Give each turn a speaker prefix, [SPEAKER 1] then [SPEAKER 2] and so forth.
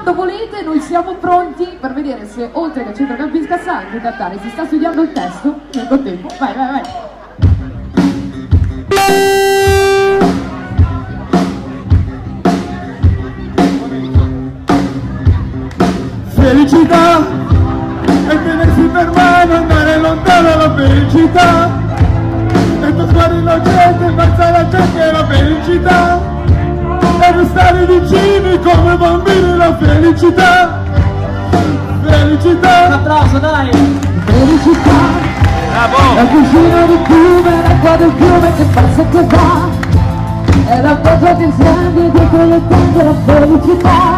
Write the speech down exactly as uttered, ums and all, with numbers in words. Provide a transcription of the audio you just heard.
[SPEAKER 1] quando volete noi siamo pronti per vedere se oltre che centrocampista sa anche cantare. Si sta studiando il testo nel contempo. Vai, vai, vai.
[SPEAKER 2] Felicità è tenersi per mano, andare lontano la felicità, e toccare innocente, alzare la gente la felicità, e restare vicini come bambini la felicità. Felicità.
[SPEAKER 3] Un applauso, dai.
[SPEAKER 1] Felicità.
[SPEAKER 3] Bravo.
[SPEAKER 1] La cucina del fiume, l'acqua del fiume che passa e che va, è la cosa che insieme dietro le tende la felicità.